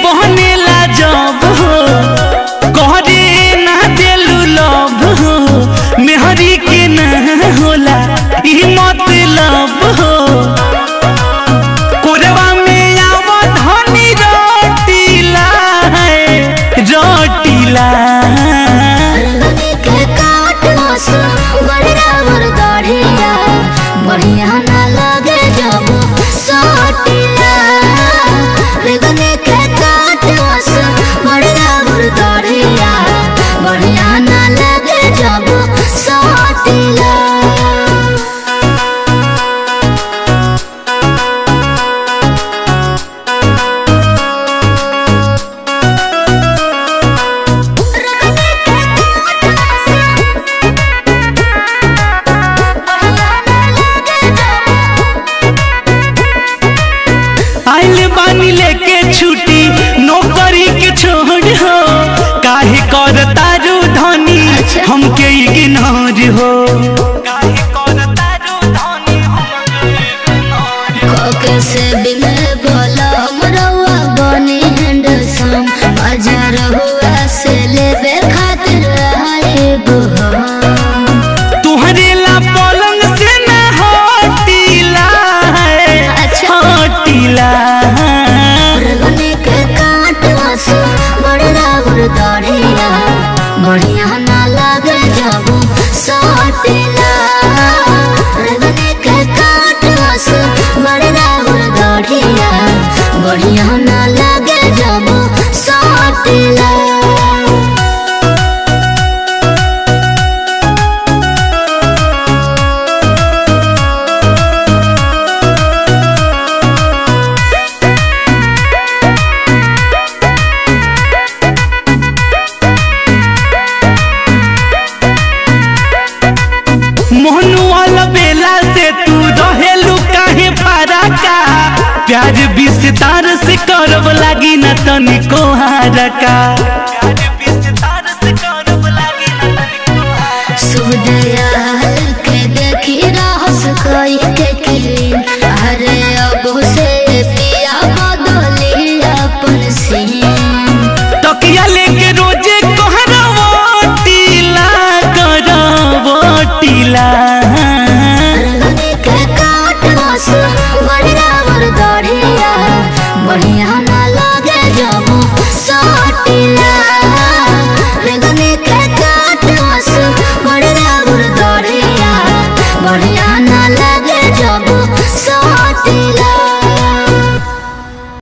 बहनेला जब हो कहरे ना देलू लव हो मेहरी के ना होला ई मतलब हो कोरवा में आव धनी रोटीला रोटीला बढ़िया ना लगे जब सोटिला रेगने के काट बस बढ़िया बुरदड़िया बढ़िया ना लगे जब सोटिला बानी लेके छुट्टी नौकरी के छोड़ हो काहे करता रू धनी हमके इग्नोर हो काहे करता रू धनी हमके इग्नोर कैसे बिले बोला हमरवा बनी हैंडसम बाजार हुआ से लेबे खातिर आए बुहा तुहरे ला पलंग से ना हटीला हटीला बढ़िया ना लगे जब सोटिला रेगने के काट बस बढ़िया बुरदड़िया बढ़िया ना लगे जब सोटिला प्यार विस्तार से करब लागी न तनिको हारका सुदय